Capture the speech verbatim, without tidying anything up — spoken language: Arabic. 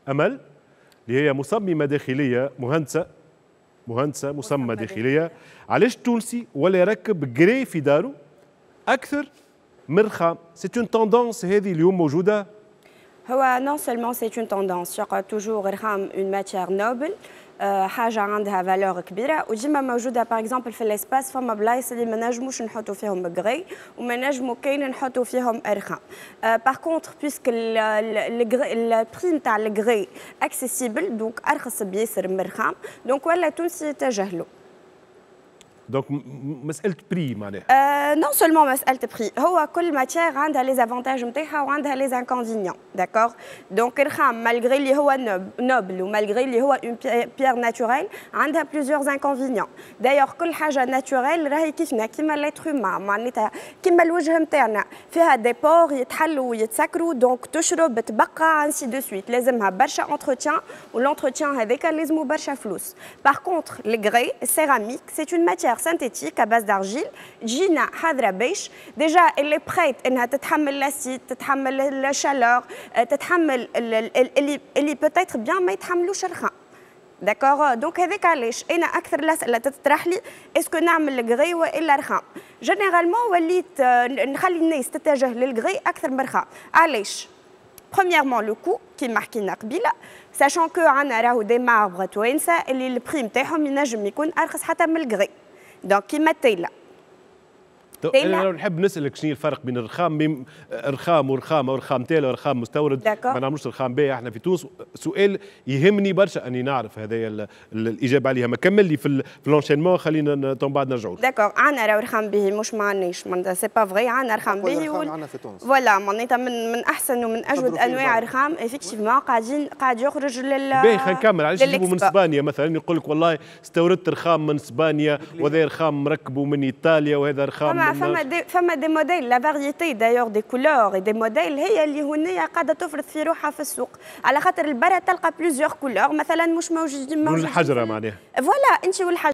امل اللي هي مصممه داخليه مهندسه مهندسه مصممه داخليه، علاش تونسي ولا يركب جري في داره اكثر من رخام؟ سي اون توندونس هذه اليوم موجوده. هو نون سولمون سي اون توندونس، يقعد توجور رخام اون ماتيير نوبل، حاجه عندها فالور كبيره وديما موجوده. باغ اكزومبل في الاسباس فما بلايص اللي ما نجموش نحطوا فيهم غري وما نجموا كاين نحطوا فيهم رخام. باغ كونتر بيسك البري نتاع الغري اكسيسيبل دونك ارخص بياسر من الرخام، دونك ولا تونسي يتجه له. دونك مساله بري معناها؟ آه نون سولمون مساله بري، هو كل ماتيير عندها لي زافونتاج نتاعها وعندها لي زانكونفينيون، داكور؟ دونك الرخام مالغري اللي هو نوبل ومالغري اللي هو اون بيير ناتوريل عندها بليزيور زانكونفينيون. دايوغ كل حاجه ناتوريل راهي كيفنا كيما ليتر هومان، معناتها كيما الوجه نتاعنا فيها دي بور يتحلوا ويتسكروا، دونك تشرب تبقى انسي دو سويت، لازمها برشا انتروتيان والانتروتيان هذاك لازمو برشا فلوس. باغ كونتر الغري السيراميك سي اون ماتيير synthétique à base d'argile جينا حاضره باش ديجا اللي بريت انها تتحمل لاسيد، تتحمل الشالور، تتحمل اللي اللي بوتيتر بيان ما يتحملوش الرخام، داكور؟ دونك هذاك علاش انا اكثر الاسئله تطرح لي اسكو نعمل الغري والا رخام. جينيرالمون وليت نخلي الناس تتجه للغري اكثر من الرخام. علاش؟ Premièrement le coût كيما حكينا قبيله، ساشون كو عندنا راهو دي ماربر توانسه اللي البري نتاعهم ينجم يكون ارخص حتى من الغري. دونك كيما التيلا. انا لو نحب نسالك شنو الفرق بين الرخام بين رخام ورخام او رخام تيلا ورخام مستورد، ما نعملوش رخام باهي احنا في تونس. سؤال يهمني برشا اني نعرف هذايا الاجابه عليها، ما كمل لي في في لونشينمون خلينا تو بعد نرجعوا. داكور عندنا راهو رخام باهي مش ما عندناش، معناتها سي با فغي عندنا رخام باهي عندنا في تونس. فوالا معناتها من من احسن ومن اجود انواع الرخام افيكتيفمون قاعدين قاعد يخرج لل باهي. خلينا نكمل. علاش يجيبوا من اسبانيا مثلا يقول لك والله استوردت رخام من اسبانيا وهذا رخام مركبه من ايطاليا وهذا رخام فما فما فما دي موديل لا فاريتي دايوغ دي كولور اي دي موديل هي اللي هنا قاعده تفرض في روحها في السوق، على خاطر البرا تلقى بليزيور كولور مثلا مش موجودين موجودين الحجره معناها. فوالا انت والحجره